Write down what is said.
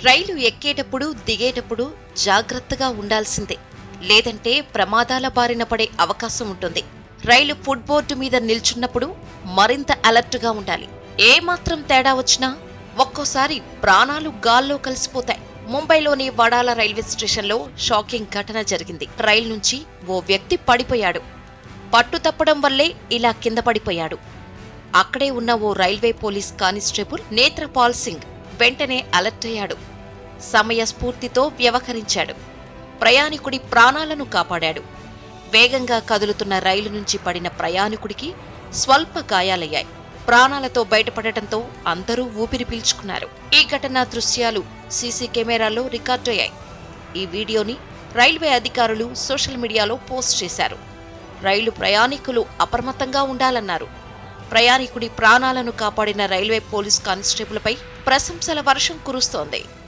రైలు ఎక్కేటప్పుడు దిగేటప్పుడు జాగ్రత్తగా ఉండాల్సిందే, లేదంటే ప్రమాదాల బారిన పడే అవకాశం ఉంటుంది. రైలు ఫుట్ బోర్డు మీద నిల్చున్నప్పుడు మరింత అలర్ట్గా ఉండాలి. ఏమాత్రం తేడా వచ్చినా ఒక్కోసారి ప్రాణాలు గాల్లో కలిసిపోతాయి. ముంబైలోని వడాల రైల్వే స్టేషన్లో షాకింగ్ ఘటన జరిగింది. రైలు నుంచి ఓ వ్యక్తి పడిపోయాడు. పట్టు తప్పడం వల్లే ఇలా కింద పడిపోయాడు. అక్కడే ఉన్న ఓ railway police constable Netrapal Singh వెంటనే అలర్ట్ అయ్యాడు. సమయస్ఫూర్తితో వ్యవహరించాడు. ప్రయాణికుడి ప్రాణాలను కాపాడాడు. వేగంగా కదులుతున్న రైలు నుంచి పడిన ప్రయాణికుడికి స్వల్ప గాయాలయ్యాయి. ప్రాణాలతో బయటపడటంతో అందరూ ఊపిరి పీల్చుకున్నారు. ఈ ఘటనా దృశ్యాలు సీసీ కెమెరాల్లో రికార్డయ్యాయి. ఈ వీడియోని రైల్వే అధికారులు సోషల్ మీడియాలో పోస్ట్ చేశారు. రైలు ప్రయాణికులు అప్రమత్తంగా ఉండాలన్నారు. ప్రయాణికుడి ప్రాణాలను కాపాడిన రైల్వే పోలీస్ కానిస్టేబుల్పై ప్రశంసల వర్షం కురుస్తోంది.